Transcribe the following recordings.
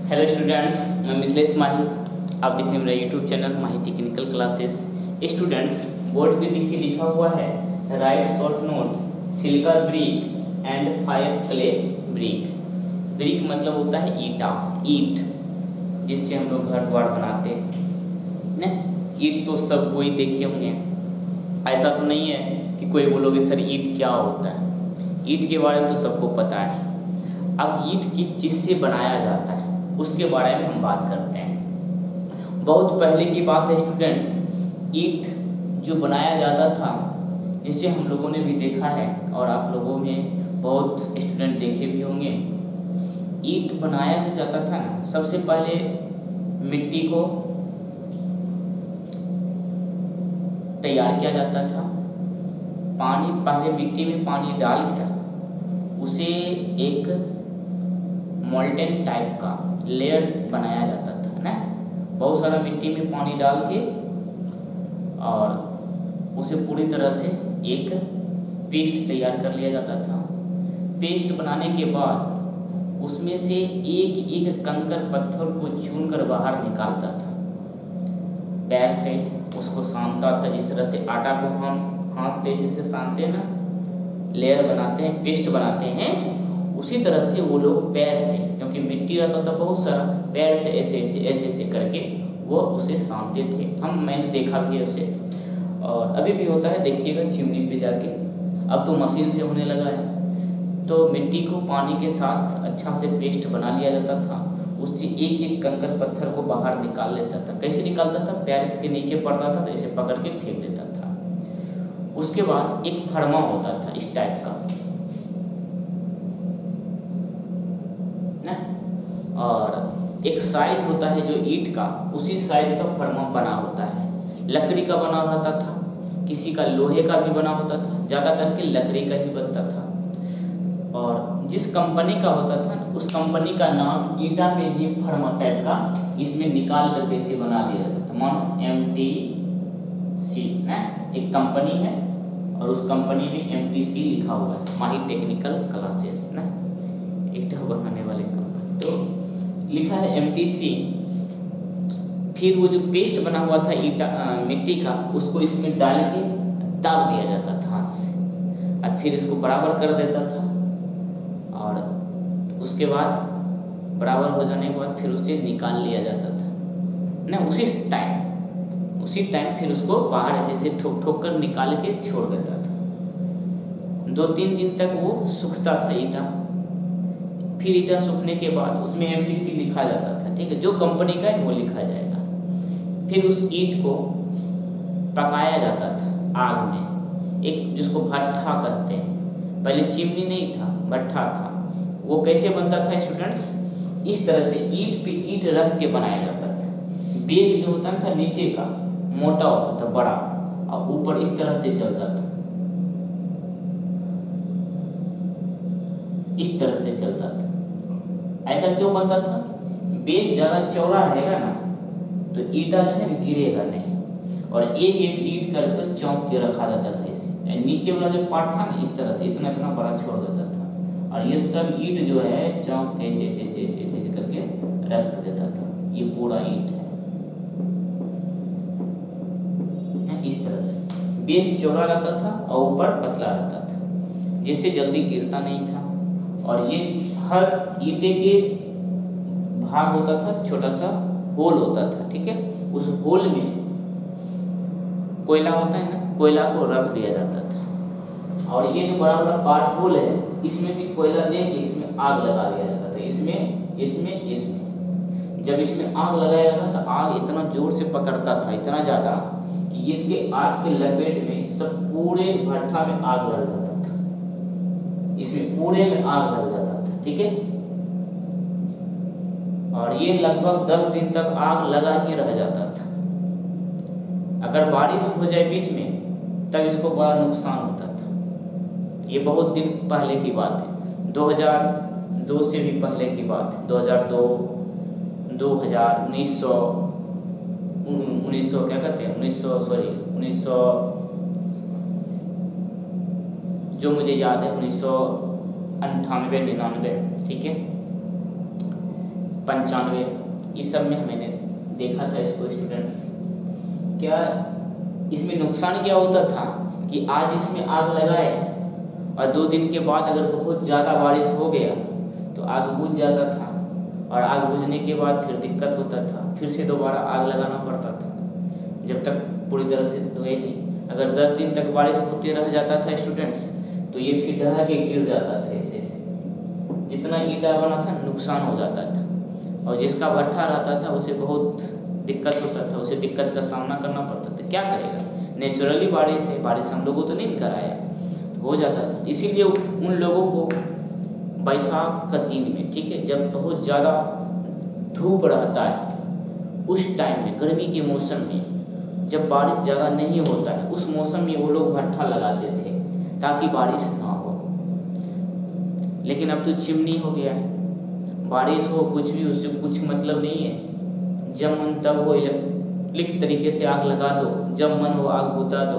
Hello students, मैं मिथिलेश माही। आप देख रहे हैं मेरा YouTube channel Mahi technical classes. Students, board पे देखिए लिखा हुआ है right short note silica brick and fire clay brick. Brick मतलब होता है ईटा, ईट जिससे हम लोग घर द्वार बनाते हैं ना। ईट तो सब कोई देखे होंगे, ऐसा तो नहीं है कि कोई बोलोगे सर ईट क्या होता है। ईट के बारे में तो सबको पता है। अब ईट किस चीज़ से बनाया जाता है उसके बारे में हम बात करते हैं। बहुत पहले की बात है स्टूडेंट्स, ईट जो बनाया जाता था, जिसे हम लोगों ने भी देखा है और आप लोगों में बहुत स्टूडेंट देखे भी होंगे। ईट बनाया जो जाता था ना, सबसे पहले मिट्टी को तैयार किया जाता था। पहले मिट्टी में पानी डाल कर उसे एक मोल्टेन टाइप का लेयर बनाया जाता था ना। बहुत सारा मिट्टी में पानी डाल के और उसे पूरी तरह से एक पेस्ट तैयार कर लिया जाता था। पेस्ट बनाने के बाद उसमें से एक एक कंकड़ पत्थर को चुनकर बाहर निकालता था। पैर से उसको सानता था, जिस तरह से आटा को हम हाथ से ऐसे सानते हैं ना, लेयर बनाते हैं, पेस्ट बनाते हैं, उसी तरह से वो लोग पैर से, क्योंकि मिट्टी रहता था बहुत सारा, पैर से ऐसे ऐसे ऐसे ऐसे करके वो उसे सानते थे। मैंने देखा भी है उसे, और अभी भी होता है, देखिएगा चिमनी पे जाके। अब तो मशीन से होने लगा है। तो मिट्टी को पानी के साथ अच्छा से पेस्ट बना लिया जाता था। उससे एक एक कंकड़ पत्थर को बाहर निकाल लेता था। कैसे निकालता था? पैर के नीचे पड़ता था तो ऐसे पकड़ के फेंक देता था। उसके बाद एक फरमा होता था इस टाइप का ना, और एक साइज होता है जो ईंट का, उसी साइज का फरमा बना होता है। लकड़ी का बना होता था, किसी का लोहे का भी बना होता था, ज़्यादा करके लकड़ी का ही बनता था। और जिस कंपनी का होता था उस कंपनी का नाम ईटा में भी फरमा टाइप का इसमें निकाल करके इसे बना दिया जाता था। मानो MTC ना, एक कंपनी है और उस कंपनी में MTC लिखा हुआ है, माही टेक्निकल क्लासेस ना, ईटा बनाने वाले कंपनी, तो लिखा है MTC। फिर वो जो पेस्ट बना हुआ था ईटा मिट्टी का, उसको इसमें डाल के दाब दिया जाता था हाथ से, और फिर इसको बराबर कर देता था। और उसके बाद बराबर हो जाने के बाद फिर उसे निकाल लिया जाता था ना। उसी टाइम फिर उसको बाहर ऐसे ऐसे ठोक ठोक कर निकाल के छोड़ देता था। 2-3 दिन तक वो सूखता था ईटा। फिर ईटा सूखने के बाद उसमें MTC लिखा जाता था, ठीक है, जो कंपनी का है वो लिखा जाएगा। फिर उस ईट को पकाया जाता था आग में, एक जिसको भट्ठा कहते हैं। पहले चिमनी नहीं था, भट्ठा था। वो कैसे बनता था स्टूडेंट्स? इस तरह से ईट पे ईट रख के बनाया जाता था। बेस जो होता था नीचे का मोटा होता था, बड़ा, और ऊपर इस तरह से चलता था, इस तरह से चलता था। ऐसा क्यों बनता था? बेस ज़्यादा चौड़ा रहेगा ना तो ईटा जो है गिरेगा नहीं, और एक एक ईट करके चौंक के रखा जाता था। इसे नीचे वाला जो पार्ट था ना, इस तरह से इतना इतना बड़ा छोड़ देता था, और ये सब ईट जो है चौंक के ऐसे ऐसे ऐसे ऐसे करके रख देता था। ये पूरा ईट है इस तरह से। बेस चौड़ा रहता था और ऊपर पतला रहता था, जिससे जल्दी गिरता नहीं था। और ये हर ईंटे के भाग होता था, छोटा सा होल होता था, ठीक है। उस होल में कोयला होता है ना, कोयला को रख दिया जाता था। और ये जो बड़ा बड़ा पार्ट होल है, इसमें भी कोयला दे के इसमें आग लगा दिया जाता था। इसमें जब इसमें आग लगाया जाता तो आग इतना जोर से पकड़ता था, इतना ज़्यादा कि इसके आग के लपेट में सब पूरे भट्ठा में आग लग जाता था। इसमें पूरे में आग लग जाता था, ठीक है। और ये लगभग 10 दिन तक आग लगा ही रह जाता था। अगर बारिश हो जाए बीच में तब इसको बड़ा नुकसान होता था। ये बहुत दिन पहले की बात है, 2002 से भी पहले की बात है। 2002, 2000, 1900 क्या कहते हैं, 1900 जो मुझे याद है 1998-99, ठीक है। 95 इस सब में मैंने देखा था इसको स्टूडेंट्स। क्या इसमें नुकसान क्या होता था कि आज इसमें आग लगाए और 2 दिन के बाद अगर बहुत ज़्यादा बारिश हो गया तो आग बुझ जाता था, और आग बुझने के बाद फिर दिक्कत होता था, फिर से दोबारा आग लगाना पड़ता था जब तक पूरी तरह से धोए नहीं। अगर 10 दिन तक बारिश होते रह जाता था स्टूडेंट्स तो ये फिर ढह के गिर जाता था ऐसे ऐसे, जितना ईटा बना था नुकसान हो जाता था, और जिसका भट्ठा रहता था उसे बहुत दिक्कत होता था, उसे दिक्कत का सामना करना पड़ता था। क्या करेगा, नेचुरली बारिश है, बारिश हम लोगों तो नहीं कराया, हो जाता था। इसीलिए उन लोगों को बैसाख का दिन में, ठीक है, जब बहुत ज़्यादा धूप रहता है उस टाइम में, गर्मी के मौसम में जब बारिश ज़्यादा नहीं होता है उस मौसम में वो लोग भट्ठा लगाते थे ताकि बारिश ना हो। लेकिन अब तो चिमनी हो गया है, बारिश हो कुछ भी उससे कुछ मतलब नहीं है, जब मन तब हो इलेक्ट्रिक तरीके से आग लगा दो, जब मन हो आग बुता दो।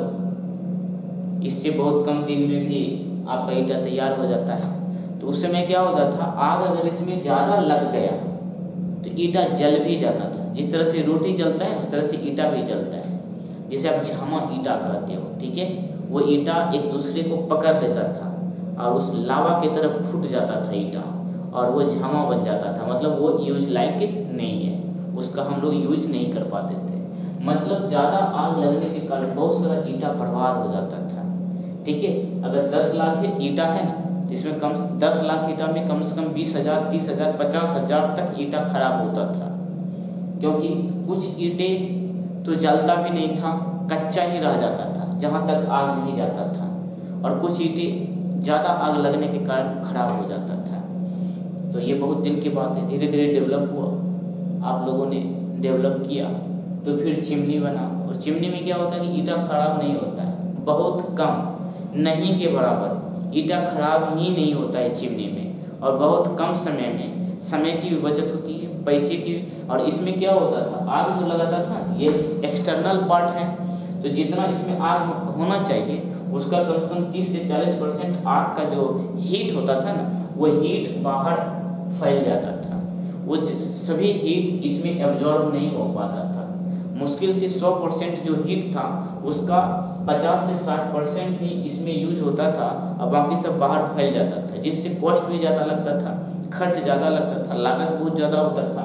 इससे बहुत कम दिन में भी आपका ईटा तैयार हो जाता है। तो उस समय क्या होता था, आग अगर इसमें ज़्यादा लग गया तो ईटा जल भी जाता था। जिस तरह से रोटी जलता है उस तरह से ईटा भी जलता है, जिसे आप झामा ईटा कहते हो, ठीक है। वो ईटा एक दूसरे को पकड़ लेता था और उस लावा की तरफ फूट जाता था ईटा, और वो झामा बन जाता था। मतलब वो यूज लाइक नहीं है, उसका हम लोग यूज नहीं कर पाते थे। मतलब ज़्यादा आग लगने के कारण बहुत सारा ईटा बर्बाद हो जाता था, ठीक है। अगर 10 लाख ईटा है ना, जिसमें 10 लाख ईटा में कम से कम 20,000, 30,000, 50,000 तक ईटा खराब होता था, क्योंकि कुछ ईटे तो जलता भी नहीं था, कच्चा ही रह जाता था जहाँ तक आग नहीं जाता था, और कुछ ईटे ज़्यादा आग लगने के कारण खराब हो जाता था। तो ये बहुत दिन की बात है, धीरे धीरे डेवलप हुआ, आप लोगों ने डेवलप किया तो फिर चिमनी बना। और चिमनी में क्या होता है कि ईटा खराब नहीं होता है, बहुत कम, नहीं के बराबर ईटा खराब ही नहीं होता है चिमनी में, और बहुत कम समय में समय की भी बचत होती है, पैसे की। और इसमें क्या होता था, आग जो लगाता था ये एक्सटर्नल पार्ट है, तो जितना इसमें आग होना चाहिए उसका कम से कम 30 से 40% आग का जो हीट होता था ना, वो हीट बाहर फैल जाता था, वो सभी हीट इसमें एब्जॉर्ब नहीं हो पाता था। मुश्किल से 100% जो हीट था उसका 50 से 60% ही इसमें यूज होता था, और बाकी सब बाहर फैल जाता था, जिससे कॉस्ट भी ज़्यादा लगता था, खर्च ज़्यादा लगता था, लागत बहुत ज़्यादा होता था।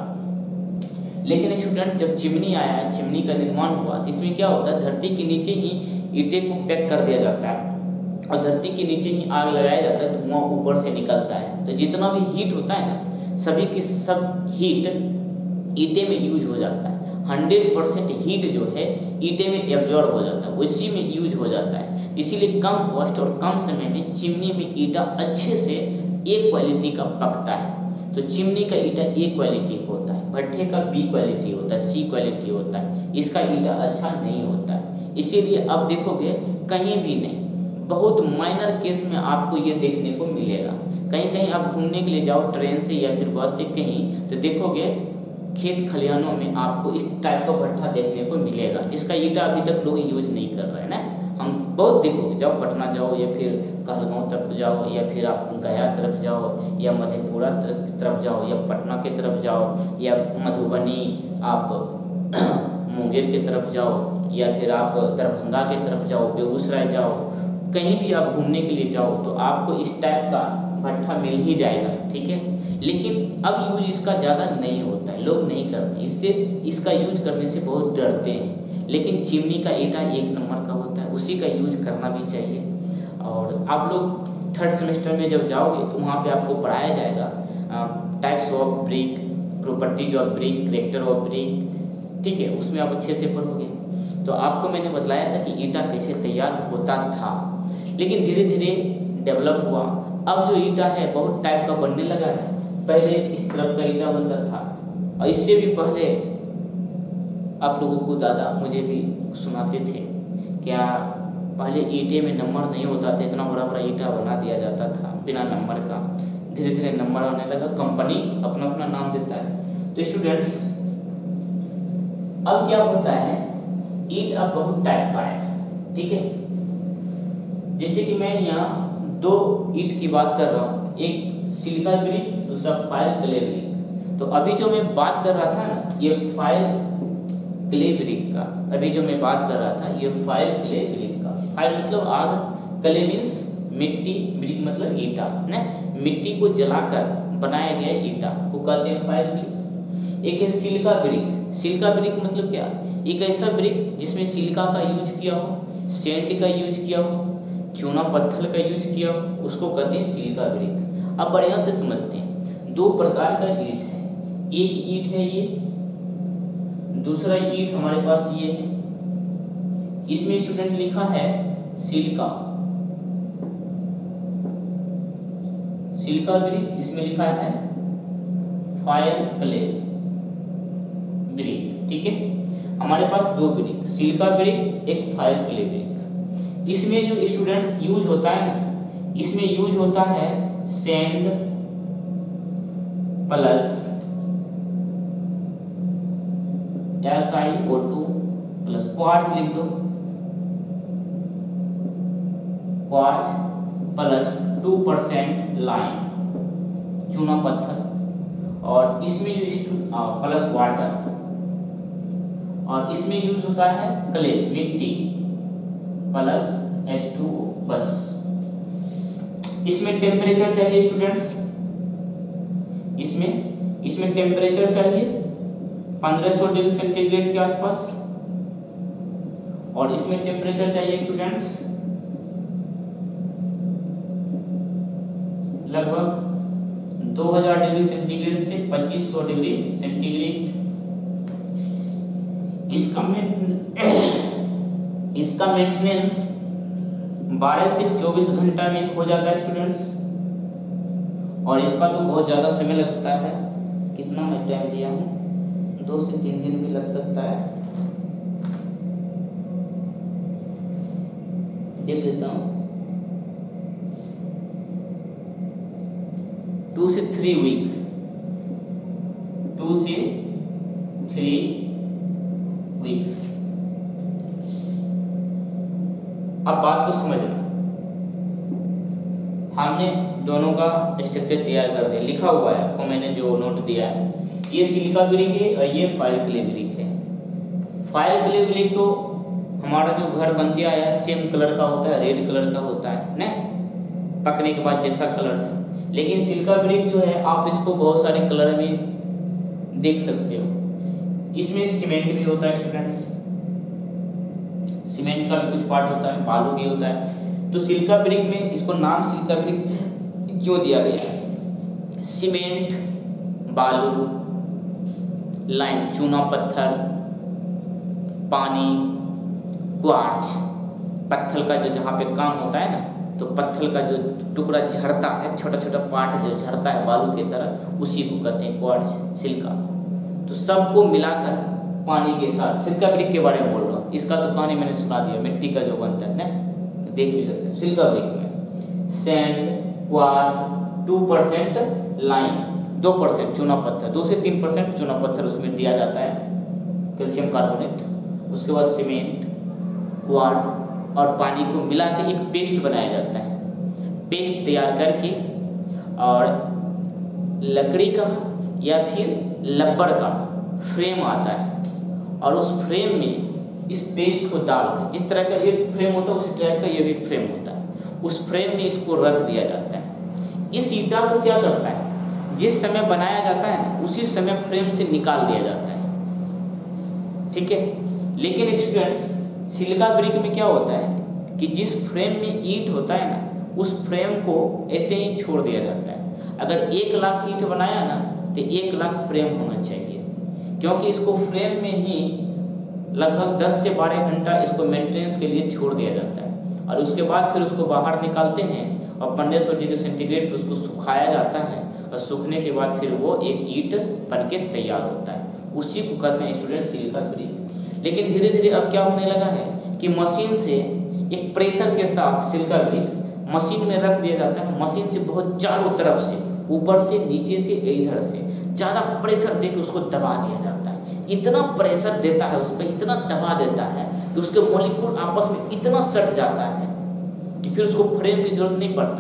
लेकिन स्टूडेंट जब चिमनी आया, चिमनी का निर्माण हुआ, तो इसमें क्या होता है, धरती के नीचे ही ईंटे को पैक कर दिया जाता है और धरती के नीचे ही आग लगाया जाता है, धुआं ऊपर से निकलता है। तो जितना भी हीट होता है ना, सभी की सब हीट ईंटे में यूज हो जाता है। 100% हीट जो है ईंटे में एब्जॉर्ब हो जाता है, उसी में यूज हो जाता है। इसीलिए कम कॉस्ट और कम समय में चिमनी में ईंटा अच्छे से ए क्वालिटी का पकता है। तो चिमनी का ईंटा ए क्वालिटी होता है, भट्ठे का बी क्वालिटी होता है, सी क्वालिटी होता है, इसका ईंटा अच्छा नहीं होता है। इसीलिए अब देखोगे कहीं भी नहीं, बहुत माइनर केस में आपको ये देखने को मिलेगा। कहीं कहीं आप घूमने के लिए जाओ ट्रेन से या फिर बस से कहीं, तो देखोगे खेत खलिहानों में आपको इस टाइप का भट्ठा देखने को मिलेगा, जिसका ईंटा अभी तक लोग यूज नहीं कर रहे हैं ना। हम बहुत देखोगे, जाओ पटना जाओ या फिर कहलगांव तक जाओ या फिर आप गया तरफ जाओ या मधेपुरा तरफ जाओ या पटना के तरफ जाओ या मधुबनी आप मुंगेर के तरफ जाओ या फिर आप दरभंगा के तरफ जाओ, बेगूसराय जाओ, कहीं भी आप घूमने के लिए जाओ तो आपको इस टाइप का भट्ठा मिल ही जाएगा, ठीक है। लेकिन अब यूज इसका ज़्यादा नहीं होता है, लोग नहीं करते, इससे इसका यूज करने से बहुत डरते हैं। लेकिन चिमनी का ईंटा 1 नंबर का होता है, उसी का यूज करना भी चाहिए। और आप लोग 3rd सेमेस्टर में जब जाओगे तो वहाँ पे आपको पढ़ाया जाएगा types of brick, properties of brick, character of brick, ठीक है, उसमें आप अच्छे से पढ़ोगे। तो आपको मैंने बताया था कि ईंटा कैसे तैयार होता था, लेकिन धीरे धीरे डेवलप हुआ। अब जो ईंटा है बहुत टाइप का बनने लगा है। पहले इस तरफ का ईंटा बनता था, और इससे भी पहले आप लोगों को दादा मुझे भी सुनाते थे, क्या पहले ईंटे में नंबर नहीं होता था, इतना बड़ा बड़ा ईंटा बना दिया जाता था बिना नंबर का। धीरे धीरे नंबर आने लगा, कंपनी अपना अपना नाम देता है। तो स्टूडेंट्स अब क्या होता है, ईंट अब बहुत टाइप का है, ठीक है। जैसे कि मैं यहाँ 2 ईंट की बात कर रहा हूँ, एक सिलिका ब्रिक, दूसरा फायर क्ले ब्रिक। तो अभी जो मैं बात कर रहा था ना ये फायर क्ले ब्रिक का, अभी जो मैं बात कर रहा था ये फायर क्ले ब्रिक का। फायर मतलब आग, क्ले मीन्स मिट्टी, ब्रिक मतलब ईटा ना, मिट्टी को जलाकर बनाया गया ईटा को कहते हैं फायर ब्रिक। एक है सिलिका ब्रिक। सिलिका ब्रिक मतलब क्या, एक ऐसा ब्रिक जिसमें सिलिका का यूज किया हो, सैंड का यूज किया हो, चूना पत्थर का यूज किया हो, उसको कहते हैं सिलिका ब्रिक। अब बढ़िया से समझते हैं, दो प्रकार का ईंट है, एक ईंट है ये, दूसरा ईंट हमारे पास ये है। इसमें स्टूडेंट लिखा है सिलिका, सिलिका ब्रिक, इसमें लिखा है फायर क्ले ब्रिक। ठीक है, हमारे पास दो ब्रिक, सिलिका ब्रिक, एक फायर क्ले ब्रिक। इसमें जो स्टूडेंट यूज होता है ना, इसमें यूज होता है sand plus SiO2 plus quartz लिख दो, क्वार्ट्ज प्लस 2% लाइम, चूना पत्थर, और इसमें जो प्लस वाटर, और इसमें यूज होता है क्ले मिट्टी प्लस H2O बस। इसमें टेम्परेचर चाहिए स्टूडेंट्स, इसमें टेम्परेचर चाहिए 1500 डिग्री सेंटीग्रेड के आसपास, और इसमें टेम्परेचर चाहिए स्टूडेंट्स लगभग 2000 डिग्री सेंटीग्रेड से 2500 डिग्री सेंटीग्रेड। इसका मेंटेनेंस 12 से 24 घंटा में हो जाता है स्टूडेंट्स, और इसका तो बहुत ज़्यादा समय लगता है। कितना मैं टाइम दिया हूँ, 2 से 3 दिन भी लग सकता है, देख लेता हूँ। 2 से 3 वीक, 2 से 3 वीक्स। अब बात को समझना, हमने दोनों का स्ट्रक्चर तैयार कर दिया, लिखा हुआ है आपको मैंने जो नोट दिया है। ये सिलिका ब्रिक है और ये फायर क्ले ब्रिक है। फायर क्ले ब्रिक तो हमारा जो घर बनते आया है सेम कलर का होता है, रेड कलर का होता है ना, पकने के बाद जैसा कलर है। लेकिन सिलिका ब्रिक जो है आप इसको बहुत सारे कलर में देख सकते हो। इसमें सीमेंट भी होता है स्टूडेंट्स, सीमेंट का भी कुछ पार्ट होता है, बालू भी होता है। तो सिलिका ब्रिक में इसको नाम सिलिका ब्रिक क्यों दिया गया? सीमेंट, बालू, लाइम, चूना पत्थर, पानी, क्वार्ट्ज, पत्थर का जो जहाँ पे काम होता है ना, तो पत्थर का जो टुकड़ा झड़ता है, छोटा छोटा पार्ट जो झड़ता है बालू की तरह, उसी को कहते हैं क्वार्ट्ज, सिलिका। तो सबको मिलाकर पानी के साथ सिलिका ब्रिक के बारे में बोल रहा हूँ। इसका तो कहानी मैंने सुना दिया, मिट्टी का जो बनता है ना, देख भी सकते हैं। सिलिका ब्रिक में सैंड, क्वार्ट्ज, 2% लाइम, 2% चूना पत्थर, 2 से 3% चूना पत्थर उसमें दिया जाता है, कैल्शियम कार्बोनेट। उसके बाद सीमेंट, क्वार्ट्ज और पानी को मिला के एक पेस्ट बनाया जाता है। पेस्ट तैयार करके और लकड़ी का या फिर लब्बड़ का फ्रेम आता है, और उस फ्रेम में इस पेस्ट को डालकर, जिस तरह का ये फ्रेम होता है उसी तरह का ये भी फ्रेम होता है, उस फ्रेम में इसको रख दिया जाता है। इस ईटा को क्या करता है, जिस समय बनाया जाता है उसी समय फ्रेम से निकाल दिया जाता है। ठीक है, लेकिन स्टूडेंट्स सिलिका ब्रिक में क्या होता है कि जिस फ्रेम में ईंट होता है ना, उस फ्रेम को ऐसे ही छोड़ दिया जाता है। अगर 1 लाख ईंट बनाया ना तो 1 लाख फ्रेम होना चाहिए, क्योंकि इसको फ्रेम में ही लगभग 10 से 12 घंटा इसको मेंटेनेंस के लिए छोड़ दिया जाता है, और उसके बाद फिर उसको बाहर निकालते हैं और 1500 डिग्री सेंटीग्रेड पर उसको सुखाया जाता है, और सूखने के बाद फिर वो एक ईंट बन के तैयार होता है। उसी को कहते हैं स्टूडेंट सिलिका ब्रिक। लेकिन धीरे धीरे अब क्या होने लगा है कि मशीन से एक प्रेशर के साथ सिलिका ब्रिक मशीन में रख दिया जाता है। मशीन से बहुत चारों तरफ से, ऊपर से, नीचे से, इधर से ज़्यादा प्रेशर देकर उसको दबा दिया जाता है। इतना प्रेशर देता है उस पर, इतना दबा देता है कि उसके मॉलिक्यूल आपस में इतना सट जाता है कि फिर उसको फ्रेम की जरूरत नहीं पड़ता है,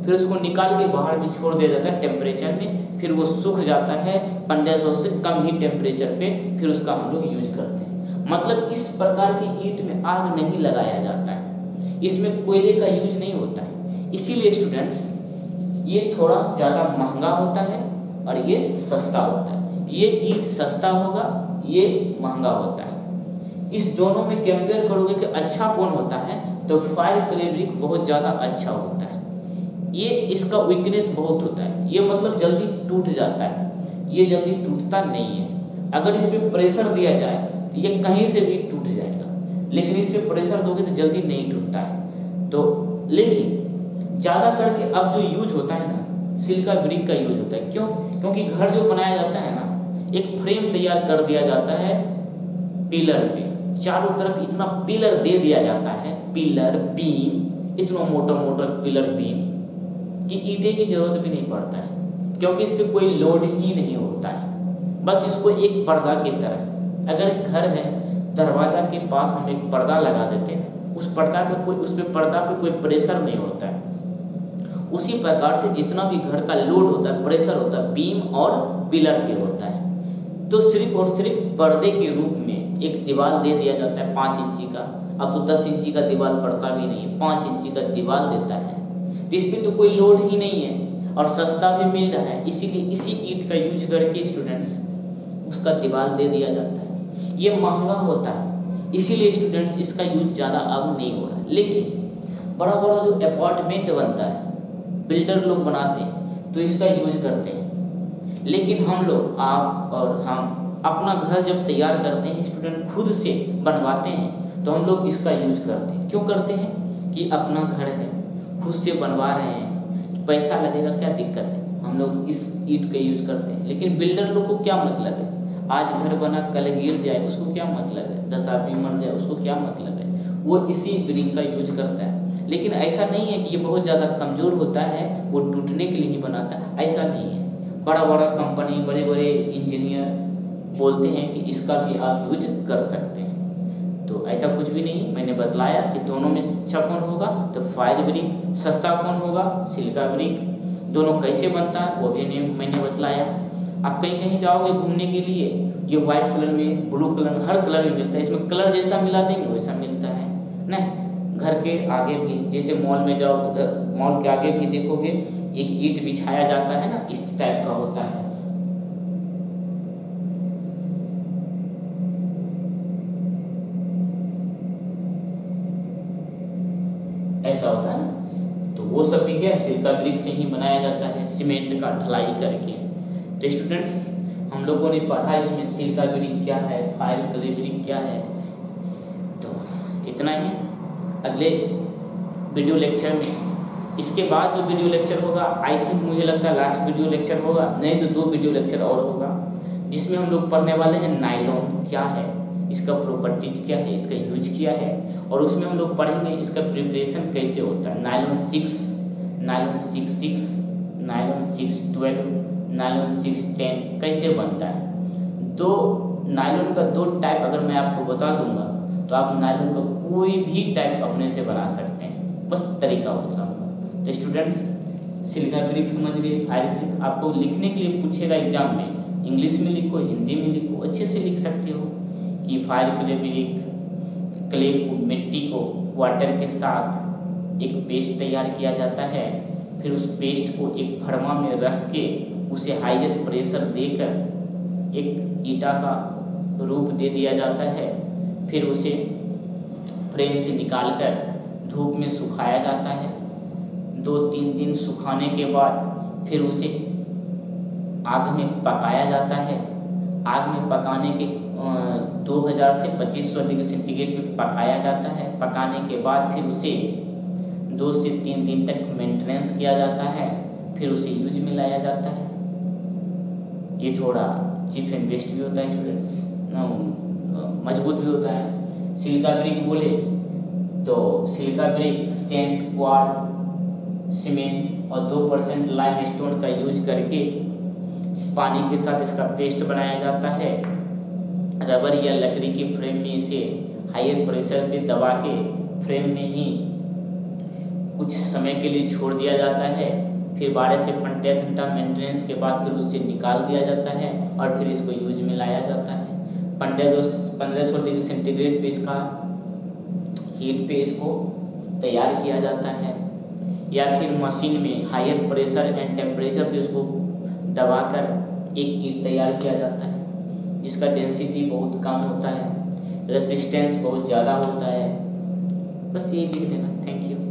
फिर उसको निकाल के बाहर भी छोड़ दिया जाता है टेम्परेचर में, फिर वो सूख जाता है 1500 से कम ही टेम्परेचर पे, फिर उसका हम लोग यूज करते हैं। मतलब इस प्रकार की ईंट में आग नहीं लगाया जाता है, इसमें कोयले का यूज नहीं होता है। इसीलिए स्टूडेंट्स ये थोड़ा ज़्यादा महंगा होता है और ये सस्ता होता है। ये ईंट सस्ता होगा, ये महंगा होता है। इस दोनों में कंपेयर करोगे कि अच्छा कौन होता है, तो फायर क्ले ब्रिक बहुत ज़्यादा अच्छा होता है। ये इसका वीकनेस बहुत होता है, ये मतलब जल्दी टूट जाता है, ये जल्दी टूटता नहीं है। अगर इस पर प्रेशर दिया जाए तो ये कहीं से भी टूट जाएगा, लेकिन इस पर प्रेशर दोगे तो जल्दी नहीं टूटता है। तो लेकिन ज़्यादा करके अब जो यूज होता है ना, सिलिका ब्रिक का यूज होता है। क्यों? क्योंकि घर जो बनाया जाता है ना, एक फ्रेम तैयार कर दिया जाता है पिलर पे, चारों तरफ इतना पिलर दे दिया जाता है, पिलर बीम, इतना मोटा मोटा पिलर बीम कि ईंटे की जरूरत भी नहीं पड़ता है, क्योंकि इस पर कोई लोड ही नहीं होता है। बस इसको एक पर्दा की तरह, अगर घर है दरवाजा के पास हम एक पर्दा लगा देते हैं, उस पर्दा पे कोई प्रेशर नहीं होता है। उसी प्रकार से जितना भी घर का लोड होता है, प्रेशर होता है, बीम और पिलर पे होता है। तो सिर्फ और सिर्फ पर्दे के रूप में एक दीवार दे दिया जाता है 5 इंची का। अब तो 10 इंची का दीवार पड़ता भी नहीं है, 5 इंची का दीवार देता है। तो इस पर तो कोई लोड ही नहीं है और सस्ता भी मिल रहा है, इसीलिए इसी ईंट का यूज करके स्टूडेंट्स उसका दीवार दे दिया जाता है। ये महंगा होता है, इसीलिए स्टूडेंट्स इसका यूज ज़्यादा अब नहीं हो रहा है। लेकिन बड़ा बड़ा जो अपार्टमेंट बनता है, बिल्डर लोग बनाते हैं, तो इसका यूज करते हैं। लेकिन हम लोग, आप और हम अपना घर जब तैयार करते हैं, स्टूडेंट खुद से बनवाते हैं, तो हम लोग इसका यूज करते हैं। क्यों करते हैं? कि अपना घर है, खुद से बनवा रहे हैं, पैसा लगेगा, क्या दिक्कत है, हम लोग इस ईंट का यूज करते हैं। लेकिन बिल्डर लोग को क्या मतलब है, आज घर बना कल गिर जाए उसको क्या मतलब है, 10 आदमी मर जाए उसको क्या मतलब है, वो इसी ब्रिक का यूज करता है। लेकिन ऐसा नहीं है कि ये बहुत ज़्यादा कमज़ोर होता है, वो टूटने के लिए ही बनाता है, ऐसा नहीं है। बड़ा बड़ा कंपनी, बड़े बड़े इंजीनियर बोलते हैं कि इसका भी आप यूज कर सकते हैं। तो ऐसा कुछ भी नहीं, मैंने बतलाया कि दोनों में अच्छा कौन होगा, तो फायर ब्रिक। सस्ता कौन होगा, सिलिका ब्रिक। दोनों कैसे बनता है वो भी मैंने बतलाया। आप कहीं कहीं जाओगे घूमने के लिए, ये व्हाइट कलर में, ब्लू कलर, हर कलर में मिलता है, इसमें कलर जैसा मिला देंगे वैसा मिलता है ना। घर के आगे भी, जैसे मॉल में जाओ तो मॉल के आगे भी देखोगे एक ईंट बिछाया जाता है ना, इस टाइप का होता है। ऐसा होता है ना, तो वो सब भी क्या सिलिका ब्रिक से ही बनाया जाता है, सीमेंट का ढलाई करके। तो स्टूडेंट्स हम लोगों ने पढ़ा इसमें सिलिका ब्रिक क्या है, फायर क्ले ब्रिक क्या है। तो इतना ही, अगले वीडियो लेक्चर में, इसके बाद जो वीडियो लेक्चर होगा, आई थिंक मुझे लगता है लास्ट वीडियो लेक्चर होगा, नहीं तो 2 वीडियो लेक्चर और होगा, जिसमें हम लोग पढ़ने वाले हैं नायलॉन क्या है, इसका प्रॉपर्टीज क्या है, इसका यूज क्या है, और उसमें हम लोग पढ़ेंगे इसका प्रिपरेशन कैसे होता है। नायलॉन 6, नायलॉन 6, नायलॉन 612, नायलॉन 610 कैसे बनता है। नायलॉन का 2 टाइप अगर मैं आपको बता दूंगा तो आप नायलॉन का कोई भी टाइप अपने से बना सकते हैं, बस तरीका बताऊंगा। तो स्टूडेंट्स सिलिका ब्रिक समझ गए, फायर ब्रिक। आपको लिखने के लिए पूछेगा एग्जाम में, इंग्लिश में लिखो, हिंदी में लिखो, अच्छे से लिख सकते हो कि फायर क्ले ब्रिक, क्ले को, मिट्टी को वाटर के साथ एक पेस्ट तैयार किया जाता है, फिर उस पेस्ट को एक फर्मा में रख के उसे हायर प्रेशर देकर एक ईंटा का रूप दे दिया जाता है, फिर उसे फ्रेम से निकालकर धूप में सुखाया जाता है। 2-3 दिन सुखाने के बाद फिर उसे आग में पकाया जाता है। आग में पकाने के 2000 से 2500 डिग्री सेंटीग्रेड में पकाया जाता है। पकाने के बाद फिर उसे 2 से 3 दिन तक मेंटेनेंस किया जाता है, फिर उसे यूज में लाया जाता है। ये थोड़ा चीप एंड बेस्ट भी होता है स्टूडेंट्स, मजबूत भी होता है। सिलिका ब्रिक बोले तो silica brick sand, quartz, cement और 2% लाइमस्टोन का यूज करके पानी के साथ इसका पेस्ट बनाया जाता है। रबर या लकड़ी की फ्रेम में इसे हायर प्रेशर पे दबा के फ्रेम में ही कुछ समय के लिए छोड़ दिया जाता है, फिर 12 से 15 घंटा मेंटेनेंस के बाद फिर उससे निकाल दिया जाता है और फिर इसको यूज में लाया जाता है। 1500 डिग्री सेंटीग्रेड पे इसका हीट पे इसको तैयार किया जाता है, या फिर मशीन में हायर प्रेशर एंड टेम्परेचर पे उसको दबाकर एक ईंट तैयार किया जाता है जिसका डेंसिटी बहुत कम होता है, रेसिस्टेंस बहुत ज़्यादा होता है। बस ये लिख देना। Thank you.